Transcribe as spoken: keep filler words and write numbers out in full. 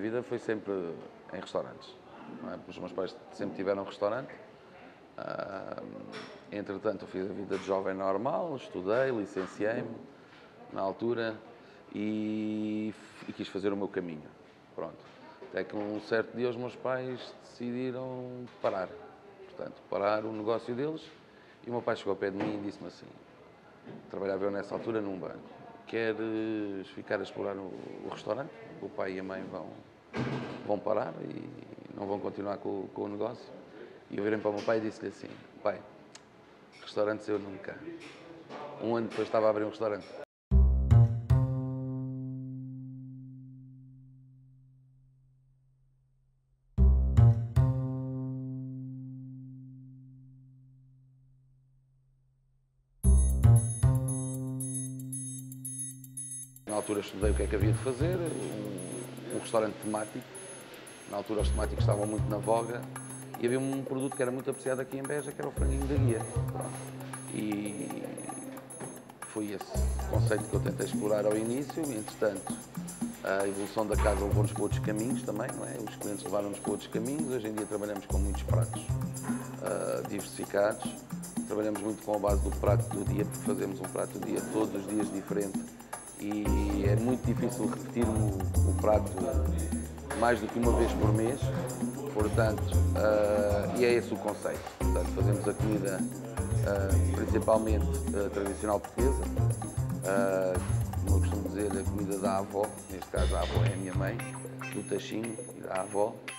vida foi sempre em restaurantes. Não é? Os meus pais sempre tiveram restaurante. Uh, entretanto, eu fiz a vida de jovem normal, estudei, licenciei-me na altura e, e quis fazer o meu caminho. Pronto. Até que um certo dia os meus pais decidiram parar. Portanto, parar o negócio deles e o meu pai chegou ao pé de mim e disse-me assim: trabalhava eu nessa altura num banco, queres ficar a explorar o, o restaurante? O pai e a mãe vão, vão parar e não vão continuar com, com o negócio. E eu virei para o meu pai e disse-lhe assim: pai, restaurantes eu nunca. Um ano depois estava a abrir um restaurante. Na altura estudei o que é que havia de fazer, um, um restaurante temático. Na altura os temáticos estavam muito na voga e havia um produto que era muito apreciado aqui em Beja, que era o franguinho da guia. E foi esse conceito que eu tentei explorar ao início. Entretanto, a evolução da casa levou-nos para outros caminhos também, não é? Os clientes levaram-nos para outros caminhos. Hoje em dia trabalhamos com muitos pratos uh, diversificados. Trabalhamos muito com a base do prato do dia, porque fazemos um prato do dia todos os dias diferente. E é muito difícil repetir o, o prato mais do que uma vez por mês, portanto, uh, e é esse o conceito. Portanto, fazemos a comida uh, principalmente uh, tradicional portuguesa, uh, como eu costumo dizer, a comida da avó, neste caso a avó é a minha mãe, do tachinho e da avó,